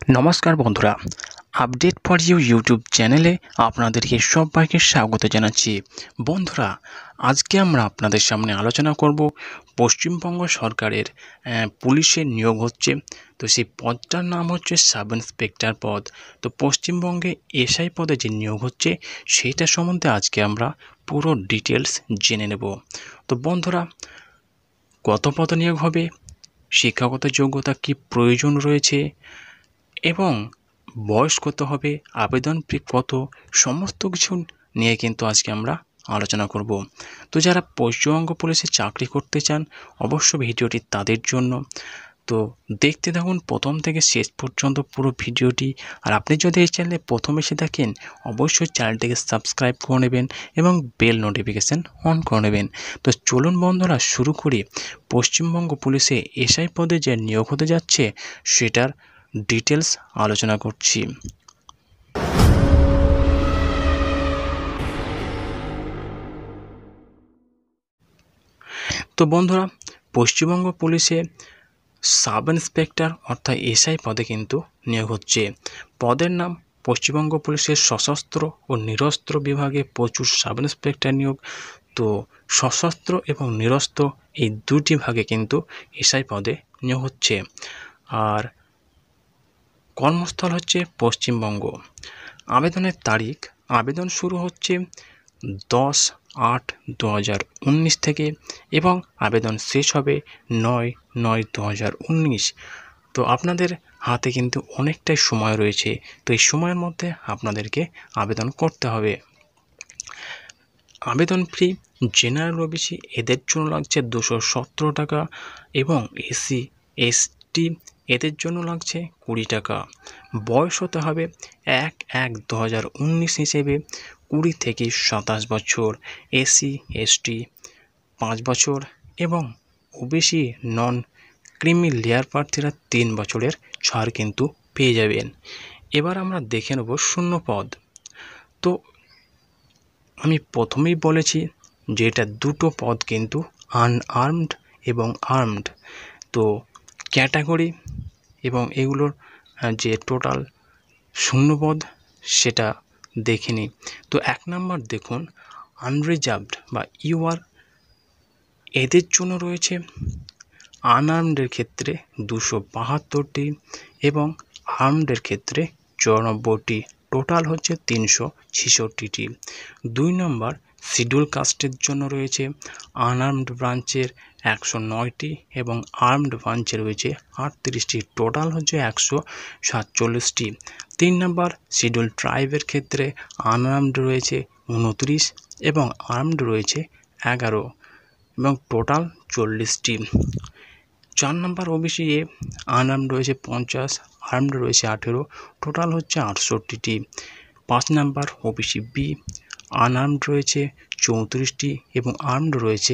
নমস্কার বন্ধুরা, update for you YouTube চ্যানেলে আপনাদেরকে সবাইকে স্বাগত জানাচ্ছি। বন্ধুরা, আজকে আমরা আপনাদের সামনে আলোচনা করব পশ্চিমবঙ্গ সরকারের পুলিশের নিয়োগ হচ্ছে। তো সেই পদটার নাম হচ্ছে সাব ইন্সপেক্টর পদ। তো পশ্চিমবঙ্গে এসআই পদে যে নিয়োগ হচ্ছে সেইটা সম্বন্ধে আজকে আমরা পুরো ডিটেলস জেনে নেব। তো বন্ধুরা, কত পদে নিয়োগ হবে, শিক্ষাগত যোগ্যতা কি প্রয়োজন রয়েছে এবং বয়স কত হবে, আবেদন ফি কত, সমস্ত কিছু নিয়ে কিন্তু আজকে আমরা আলোচনা করব। তো যারা পশ্চিমবঙ্গ পুলিশে চাকরি করতে চান অবশ্য ভিডিওটি তাদের জন্য। তো দেখতে থাকুন প্রথম থেকে শেষ পর্যন্ত পুরো ভিডিওটি। আর আপনি যদি এই চ্যানেলে প্রথম এসে থাকেন অবশ্যই চ্যানেলটিকে সাবস্ক্রাইব করে নেবেন এবং বেল নোটিফিকেশান অন করে নেবেন। তো চলুন বন্ধুরা শুরু করি পশ্চিমবঙ্গ পুলিশে এসআই পদে যে নিয়োগ হতে যাচ্ছে সেটার ডিটেলস আলোচনা করছি। তো বন্ধুরা, পশ্চিমবঙ্গ পুলিশে সাব ইন্সপেক্টর অর্থাৎ এসআই পদে কিন্তু নিয়োগ হচ্ছে। পদের নাম পশ্চিমবঙ্গ পুলিশের সশস্ত্র ও নিরস্ত্র বিভাগে প্রচুর সাব ইন্সপেক্টর নিয়োগ। তো সশস্ত্র এবং নিরস্ত্র এই দুটি ভাগে কিন্তু এসআই পদে নিয়োগ হচ্ছে। আর কর্মস্থল হচ্ছে পশ্চিমবঙ্গ। আবেদনের তারিখ, আবেদন শুরু হচ্ছে 10/8/2019 থেকে এবং আবেদন শেষ হবে 9/9/2019। তো আপনাদের হাতে কিন্তু অনেকটাই সময় রয়েছে। তো এই সময়ের মধ্যে আপনাদেরকে আবেদন করতে হবে। আবেদন ফি জেনারেল ওবিসি এদের জন্য লাগছে 217 টাকা এবং এসসি এসটি এদের জন্য লাগছে 20 টাকা। বয়স হতে হবে 1/1/2019 হিসেবে 20 থেকে 27 বছর, এসসি এসটি 5 বছর এবং ওবিসি নন ক্রিমি লেয়ার প্রার্থীরা 3 বছরের ছাড় কিন্তু পেয়ে যাবেন। এবার আমরা দেখে নেব শূন্য পদ। তো আমি প্রথমেই বলেছি যে এটা দুটো পদ কিন্তু আনআর্মড এবং আর্মড। তো ক্যাটাগরি এবং এগুলোর যে টোটাল শূন্যপদ সেটা দেখে নিই। তো 1 নম্বর দেখুন, আনরিজার্ভড বা ইউআর এদের জন্য রয়েছে আনআর্মডের ক্ষেত্রে 272টি এবং আর্মডের ক্ষেত্রে 94টি, টোটাল হচ্ছে 366টি। 2 নম্বর শিডিউল কাস্টের জন্য রয়েছে আনআর্মড ব্রাঞ্চের 109টি এবং আর্মড ব্রাঞ্চে রয়েছে 38টি, টোটাল হচ্ছে 147টি। 3 নম্বর শিডিউল ট্রাইবের ক্ষেত্রে আনআর্মড রয়েছে 29 এবং আর্মড রয়েছে 11 এবং টোটাল 40টি। 4 নম্বর ওবিসি এ আনআর্মড রয়েছে 50, আর্মড রয়েছে 18, টোটাল হচ্ছে 68টি। 5 নম্বর ওবিসি বি আনআর্মড রয়েছে 34টি এবং আর্মড রয়েছে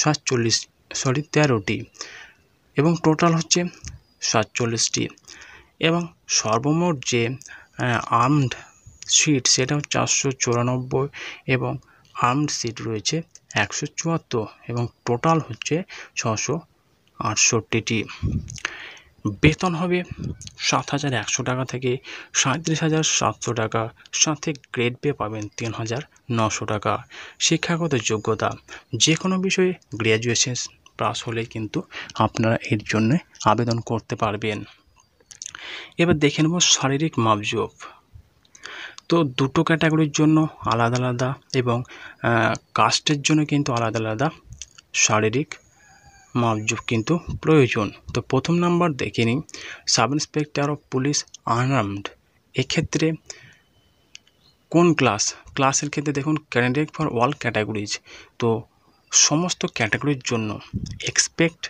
13টি এবং টোটাল হচ্ছে 47টি। এবং সর্বমোট যে আর্মড সিট সেটা হচ্ছে 494 এবং আর্মড সিট রয়েছে 174 এবং টোটাল হচ্ছে 668টি। বেতন হবে 7,100 টাকা থেকে 37,700 টাকা, সাথে গ্রেড পে পাবেন 3,900 টাকা। শিক্ষাগত যোগ্যতা যে কোনো বিষয়ে গ্র্যাজুয়েশন পাস হলে কিন্তু আপনারা এর জন্য আবেদন করতে পারবেন। এবার দেখে নেব শারীরিক মাপজোপ। তো দুটো ক্যাটাগরির জন্য আলাদা আলাদা এবং কাস্টের জন্য কিন্তু আলাদা আলাদা শারীরিক মাপজোপ কিন্তু প্রয়োজন। তো প্রথম নাম্বার দেখে নিই, sub inspector of police unarmed. এক্ষেত্রে কোন ক্লাসের ক্ষেত্রে দেখুন ক্যান্ডিডেট ফর অল ক্যাটাগরিজ। তো সমস্ত ক্যাটাগরির জন্য এক্সপেক্ট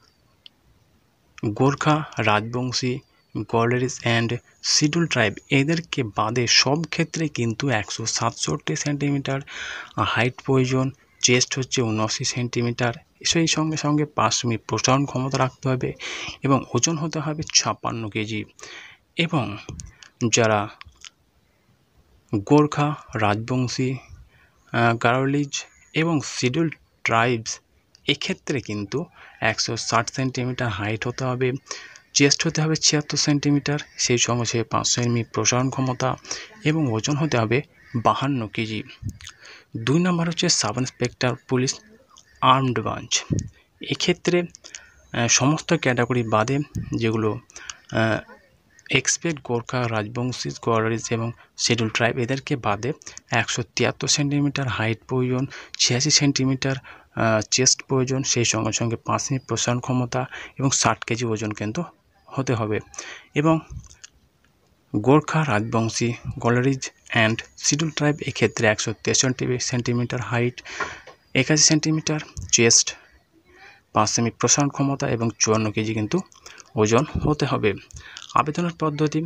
গোর্খা, রাজবংশী, গলেরিস অ্যান্ড শিডিউল ট্রাইব এদেরকে বাদে সব ক্ষেত্রে কিন্তু 167 সেন্টিমিটার হাইট প্রয়োজন। চেস্ট হচ্ছে 79 সেন্টিমিটার, সেই সঙ্গে সঙ্গে 5 মিনিট প্রসারণ ক্ষমতা রাখতে হবে এবং ওজন হতে হবে 56 কেজি। এবং যারা গোর্খা, রাজবংশী, গারোলিজ এবং শিডিউল ট্রাইবস এক্ষেত্রে কিন্তু 160 সেন্টিমিটার হাইট হতে হবে, চেস্ট হতে হবে 76 সেন্টিমিটার, সেই সঙ্গে সে 500 এমএম প্রসারণ ক্ষমতা এবং ওজন হতে হবে 52 কেজি। 2 নম্বর হচ্ছে sub inspector police armed branch. এক্ষেত্রে সমস্ত ক্যাটাগরি বাদে যেগুলো এক্সপেক্ট গোর্খা, রাজবংশী, গোয়ারিজ এবং শিডিউল ট্রাইব এদেরকে বাদে 173 সেন্টিমিটার হাইট প্রয়োজন, 86 সেন্টিমিটার চেস্ট প্রয়োজন, সেই সঙ্গে সঙ্গে 5 মিনিট প্রসারণ ক্ষমতা এবং 60 কেজি ওজন কিন্তু হতে হবে। এবং গোর্খা, রাজবংশী, গোয়ারিজ অ্যান্ড শিডিউল ট্রাইব এক্ষেত্রে 163 centimetre height, 81 centimetre chest, 5 minute প্রসারণ ক্ষমতা এবং 54 কেজি কিন্তু ওজন হতে হবে। আবেদনের পদ্ধতি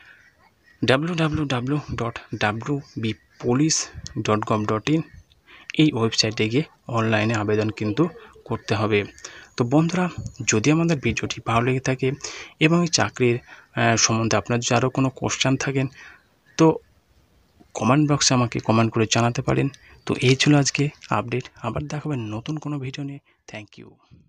www.wbpolice.gov.in এই ওয়েবসাইটে গিয়ে অনলাইনে আবেদন কিন্তু করতে হবে। তো বন্ধুরা, যদি আমাদের ভিডিওটি ভালো লেগে থাকে এবং এই চাকরির সম্বন্ধে আপনার যদি আরও কোনো কোশ্চেন থাকেন তো কমেন্ট বক্সে আমাকে কমেন্ট করে জানাতে পারেন। তো এই ছিল আজকে আপডেট, আবার দেখাবেন নতুন কোনো ভিডিও নিয়ে। Thank you.